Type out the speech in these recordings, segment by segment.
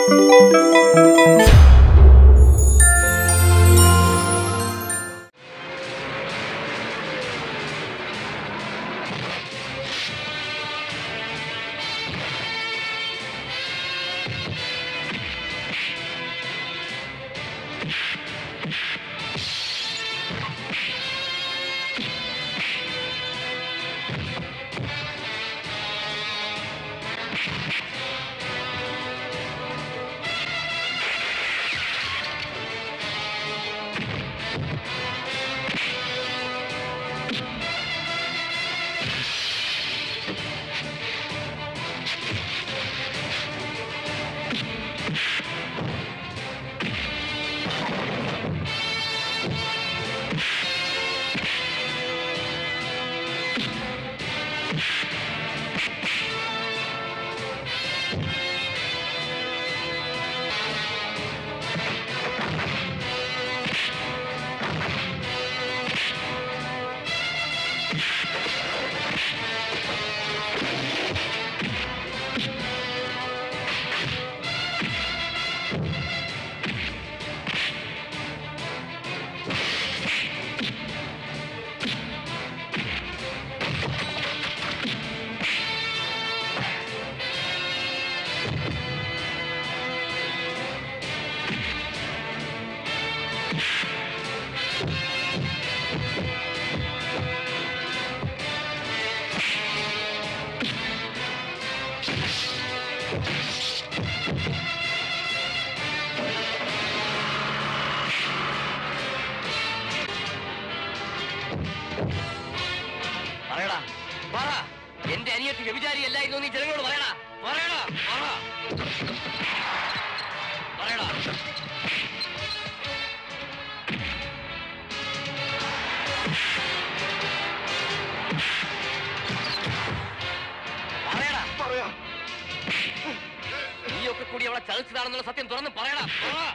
സത്യം തുറന്ന് പറയണം.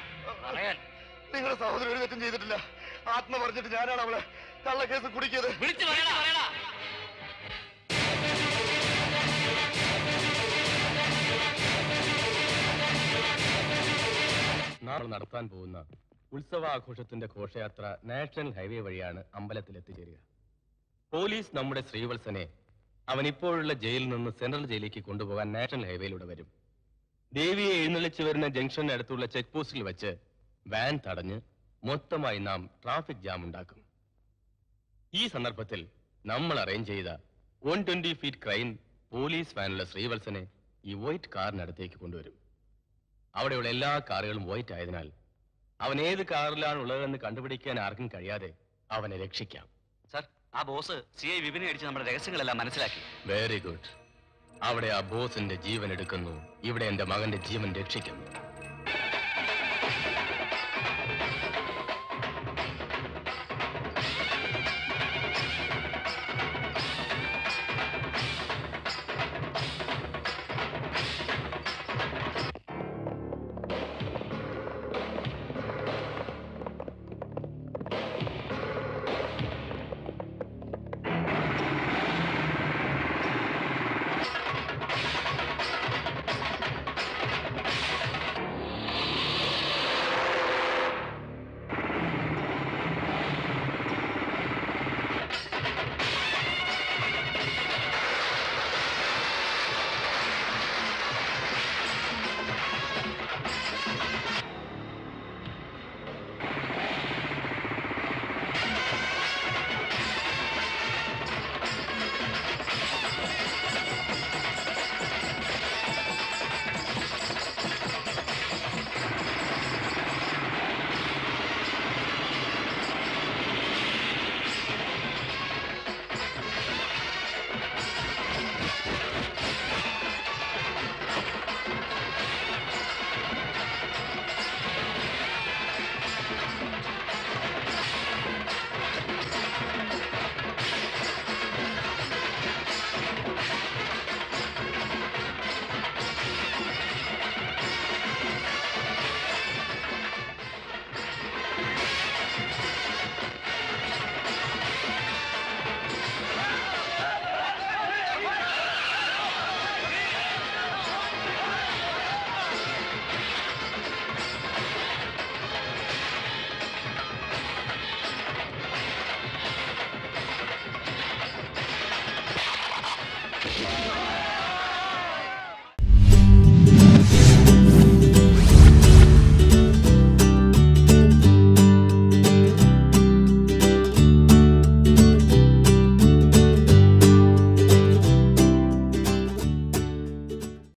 നിങ്ങളുടെ സഹോദരൻ ഒരു തെറ്റും ചെയ്തിട്ടില്ല. ആത്മ പറഞ്ഞിട്ട് ഞാനാണ് അവളെ കള്ളക്കേസ് കുടിക്കിയത്. വിളിച്ചു പറയണ. നാളെ നടത്താൻ പോകുന്ന ഉത്സവാഘോഷത്തിന്റെ ഘോഷയാത്ര നാഷണൽ ഹൈവേ വഴിയാണ് അമ്പലത്തിൽ എത്തിച്ചേരുക. പോലീസ് നമ്മുടെ ശ്രീവത്സനെ അവൻ ഇപ്പോഴുള്ള ജയിലിൽ നിന്ന് സെൻട്രൽ ജയിലിലേക്ക് കൊണ്ടുപോകാൻ നാഷണൽ ഹൈവേയിലൂടെ വരും. ദേവിയെ എഴുന്നള്ളിച്ചു വരുന്ന ജംഗ്ഷന് അടുത്തുള്ള ചെക്ക് പോസ്റ്റിൽ വെച്ച് വാൻ തടഞ്ഞ് മൊത്തമായി നാം ട്രാഫിക് ജാം ഉണ്ടാക്കും. ഈ സന്ദർഭത്തിൽ നമ്മൾ അറേഞ്ച് ചെയ്ത 120 ഫീറ്റ് ക്രൈൻ പോലീസ് വാനുള്ള ശ്രീവത്സനെ ഈ വൈറ്റ് കാറിനടുത്തേക്ക് കൊണ്ടുവരും. അവിടെയുള്ള എല്ലാ കാറുകളും വൈറ്റ് ആയതിനാൽ അവൻ ഏത് കാറിലാണ് ഉള്ളതെന്ന് കണ്ടുപിടിക്കാൻ ആർക്കും കഴിയാതെ അവനെ രക്ഷിക്കാം. സർ, ആ ബോസ് CI വിപിനെ അടിച്ച് നമ്മുടെ രഹസ്യങ്ങളെല്ലാം മനസ്സിലാക്കി. Very good. അവിടെ ആ ബോസിന്റെ ജീവൻ എടുക്കുന്നു, ഇവിടെ എന്റെ മകന്റെ ജീവൻ രക്ഷിക്കുന്നു.